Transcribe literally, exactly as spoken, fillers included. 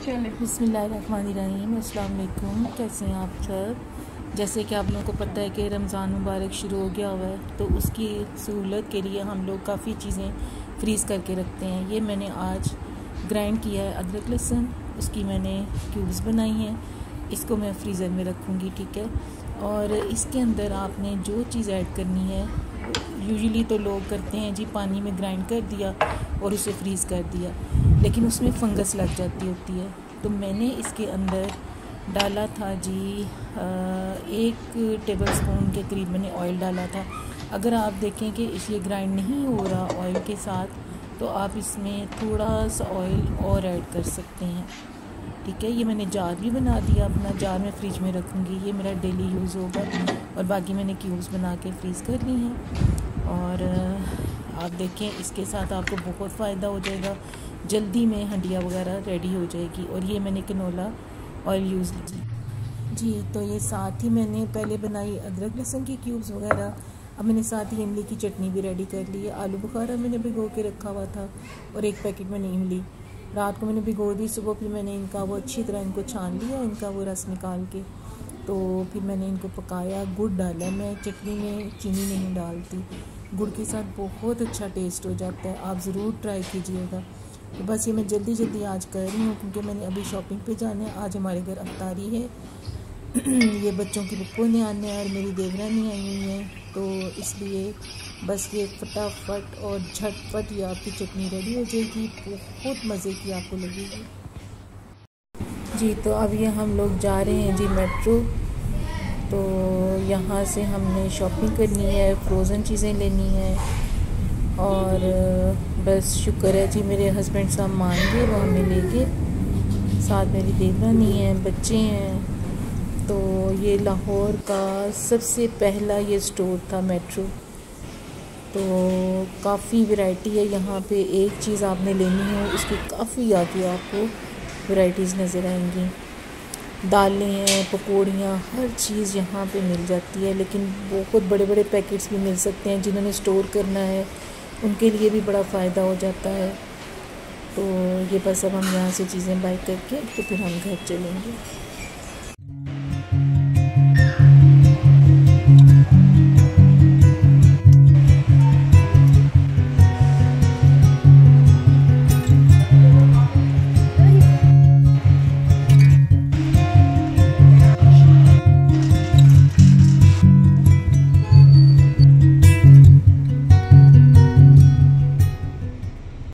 बिस्मिल्लाहिर्रहमानिर्रहीम। अस्सलाम वालेकुम। कैसे हैं आप सब। जैसे कि आप लोगों को पता है कि रमज़ान मुबारक शुरू हो गया हुआ है, तो उसकी सहूलत के लिए हम लोग काफ़ी चीज़ें फ्रीज़ करके रखते हैं। ये मैंने आज ग्राइंड किया है अदरक लहसुन, उसकी मैंने क्यूब्स बनाई हैं। इसको मैं फ्रीज़र में रखूँगी, ठीक है। और इसके अंदर आपने जो चीज़ ऐड करनी है, यूजुअली तो लोग करते हैं जी पानी में ग्राइंड कर दिया और उसे फ्रीज़ कर दिया, लेकिन उसमें फंगस लग जाती होती है। तो मैंने इसके अंदर डाला था जी आ, एक टेबल स्पून के करीब मैंने ऑयल डाला था। अगर आप देखें कि इस ये ग्राइंड नहीं हो रहा ऑयल के साथ, तो आप इसमें थोड़ा सा ऑयल और ऐड कर सकते हैं, ठीक है। ये मैंने जार भी बना दिया अपना, जार में फ्रिज में रखूँगी, ये मेरा डेली यूज़ होगा। और बाकी मैंने क्यूब्स बना के फ्रीज़ कर ली हैं। और आप देखें इसके साथ आपको बहुत फ़ायदा हो जाएगा, जल्दी में हंडिया वगैरह रेडी हो जाएगी। और ये मैंने कनोला ऑयल यूज़ की जी। तो ये साथ ही मैंने पहले बनाई अदरक लहसुन की क्यूब्स वगैरह। अब मैंने साथ ही इमली की चटनी भी रेडी कर ली है। आलू बुखारा मैंने भिगो के रखा हुआ था और एक पैकेट मैंने इमली रात को मैंने भिगो दी। सुबह फिर मैंने इनका वो अच्छी तरह इनको छान लिया, इनका वो रस निकाल के, तो फिर मैंने इनको पकाया। गुड़ डाला, मैं चटनी में चीनी नहीं डालती, गुड़ के साथ बहुत अच्छा टेस्ट हो जाता है, आप ज़रूर ट्राई कीजिएगा। तो बस ये मैं जल्दी जल्दी आज कर रही हूँ क्योंकि मैंने अभी शॉपिंग पे जाना है। आज हमारे घर अफ्तारी है ये बच्चों की पप्पू ने आना है और मेरी देवरानी आई हुई है, तो इसलिए बस ये फटाफट और झटपट ये आपकी चटनी रेडी हो जाएगी, बहुत मज़े की आपको लगेगी जी। तो अब ये हम लोग जा रहे हैं जी मेट्रो। तो यहाँ से हमने शॉपिंग करनी है, फ्रोज़न चीज़ें लेनी है। और बस शुक्र है जी मेरे हस्बैंड साहब मान गए, वो हमें लेके, साथ मेरी देवरानी है, बच्चे हैं। तो ये लाहौर का सबसे पहला ये स्टोर था मेट्रो। तो काफ़ी वैरायटी है यहाँ पे, एक चीज़ आपने लेनी हो उसकी काफ़ी आगे आपको वैरायटीज़ नज़र आएंगी। दालें हैं, पकौड़ियाँ, हर चीज़ यहाँ पे मिल जाती है। लेकिन बहुत बड़े बड़े पैकेट्स भी मिल सकते हैं, जिन्होंने स्टोर करना है उनके लिए भी बड़ा फ़ायदा हो जाता है। तो ये बस अब हम यहाँ से चीज़ें बाय करके तो फिर हम घर चलेंगे।